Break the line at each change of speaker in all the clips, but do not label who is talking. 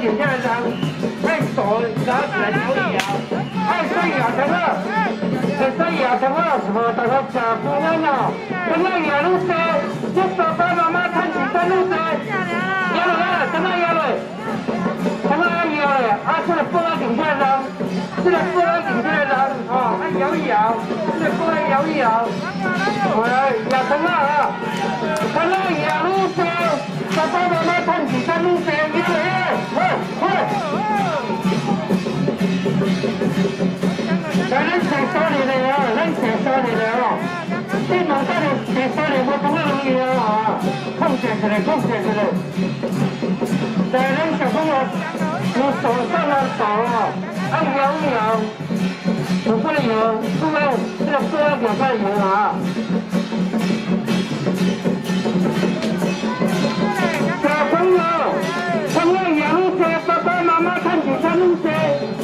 点下人，爱手拿起来摇一摇，爱睡摇成了，睡摇成了，什么大家吃不完了，跟那摇路子，这爸爸妈妈看起山路子，摇了，跟那摇了，跟那摇了，啊，这个波拉顶下人，这个波拉顶下人，哦，爱摇一摇，这个波拉摇一摇，我摇成了啊，跟那摇路子。 爸爸妈妈看起山路线，喂！咱写3年的哦，咱写3年的哦，你脑袋里写3年，我不容易啊！控制起来，控制起来。咱小朋友，你手上的手哦，按摇一摇，不能摇，不然这个波要往上摇啊。 小朋友，他们养路车，爸爸妈妈看起山路车。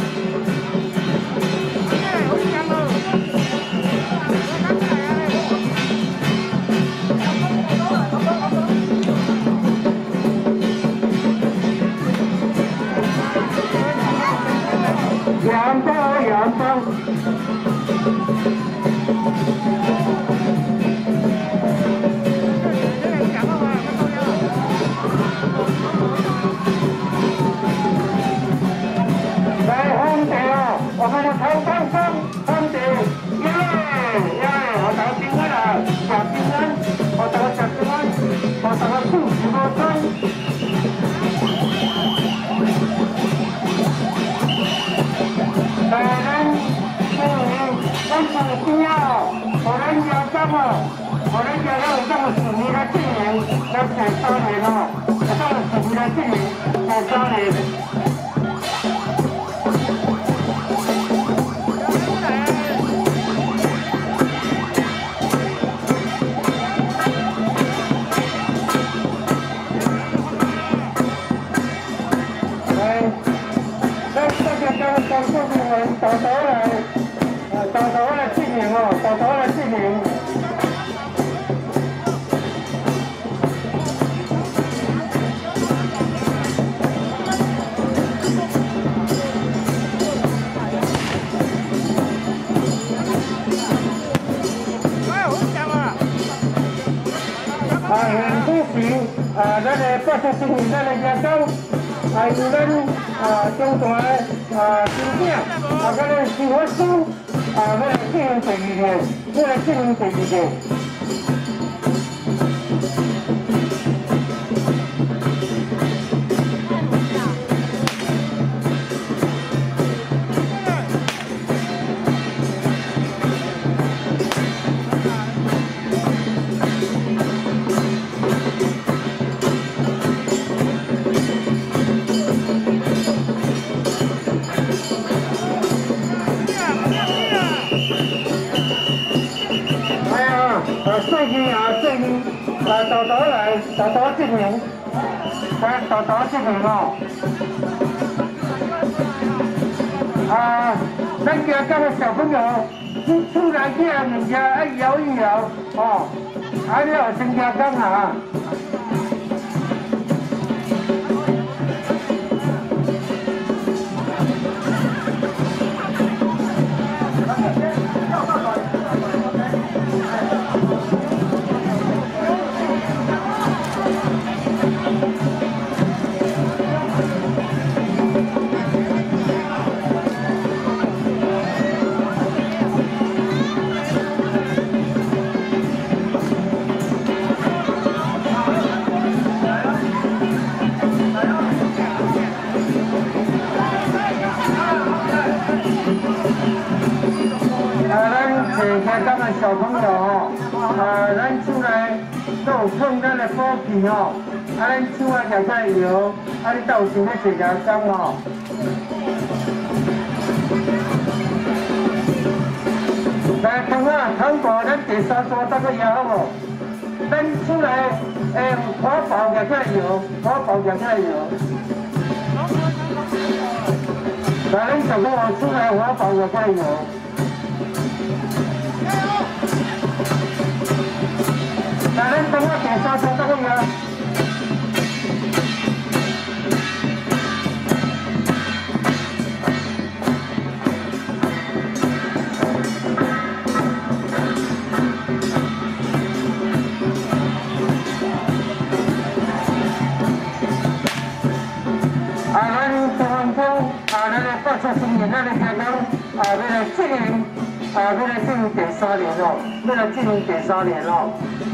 阳光，阳光。 我们的头上风景，我到平安了，小平安，我到小平安，我到了40多岁。咱是需要，我们要这么，我们要有这么10年的经营，要写3年了，这么10年的经营，写3年。 豆来经营哦，豆来经营。很多时咱个八十经营咱个业高，还有咱中大新店，咱个生活书。 我来经营第2年，我来经营第2年。最近豆来，豆经营，豆经营哦。咱家家的小朋友，出来这样物件爱摇一摇哦，你要增加工啊。 咱们小朋友咱出来都有碰咱的补品哦，咱手夹菜油，你到时咧洗牙膏哦。来，糖果咱第3桌搭个摇好无？咱出来花包夹菜油，花包夹菜油。来，咱小朋友出来花包夹菜油。 来，咱等我第3桌搭个摇。 到出新年，咱的家乡要来进行要来进行第3年哦，要来进行第3年哦。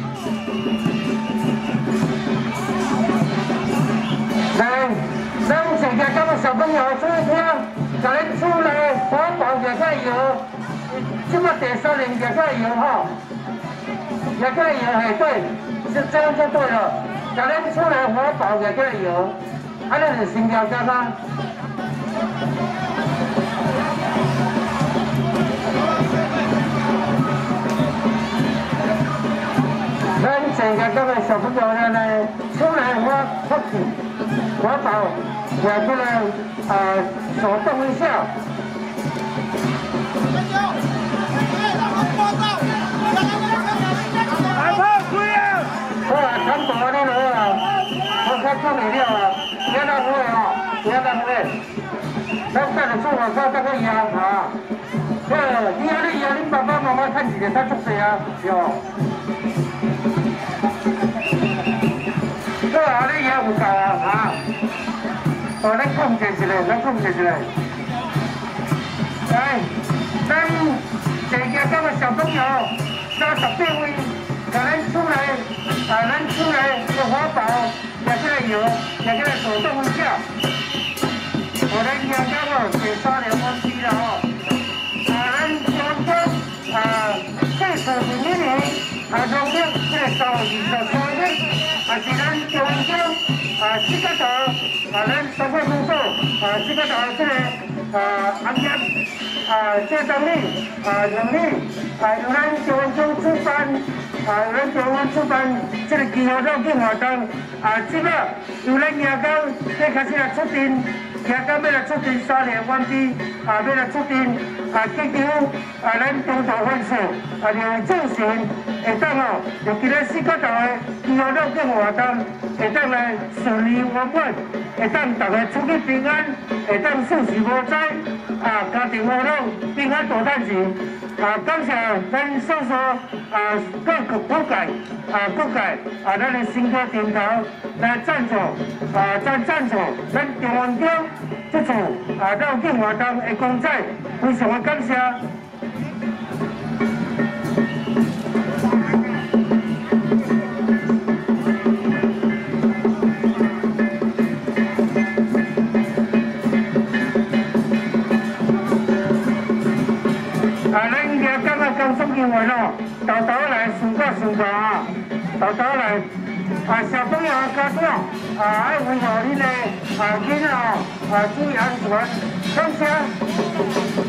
来，咱全家乡的小朋友注意听，甲恁厝内火爆热个油，即摆第3年热个油吼，热个油嘿对，是这样就对了，甲恁厝内火爆热个油，安尼就新条家乡。 咱全家乡的小朋友呢，出来发起活宝，也出来手动一下。好啊，看大的了啊，我看做没了啊，别浪费啊，别浪费。咱带着做好看，这个压啊。对，你压力压，恁爸爸妈妈看几个，他做谁啊？哟。 好啊，你也有够啊！哦，咱控制一下，咱控制一下。来，咱全家乡的小朋友，38位，甲咱厝内，咱厝内的火爆，也起来摇，也起来手动一下。咱家乡哦，第3年完毕了哦。咱中间40年，中间这个23年，是咱中间4个岛，咱3个工作，4个岛这个行业这动力能力，由咱中央主办，由咱中央主办这个基础绕境活动，即个由咱亚港这开始来出定。 亚港要来出定3年完毕，要来出定祈求咱中岛分数由正常会当哦，由其他4个岛的基础绕境活动会当来顺利圆满，会当大家出去平安，会当事事无灾，家庭和乐，平安大赚钱。感谢咱叔叔各界咱的新歌电头来赞助赞助咱中央中这次绕境活动的公仔，非常的感谢。咱家刚刚刚送经完咯，豆豆来顺过啊，豆豆来小朋友家长要维护恁的囡仔注意安全，感谢。